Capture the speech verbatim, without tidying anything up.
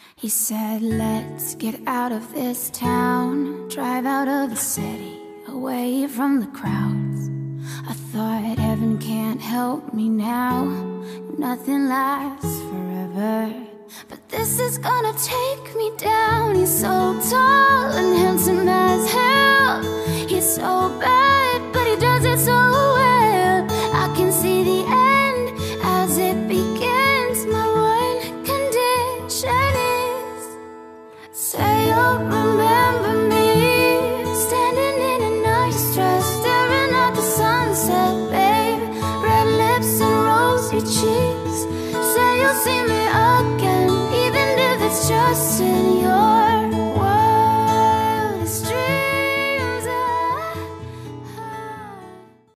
He said, let's get out of this town, drive out of the city, away from the crowds. I thought heaven can't help me now, nothing lasts forever. But this is gonna take me down. He's so tall and handsome as hell. He's so bad, but he does it so well. I can see the end as it begins. My one condition is, say you'll remember me, standing in a nice dress, staring at the sunset, babe. Red lips and rosy cheeks. Say you'll see me again, even if it's just in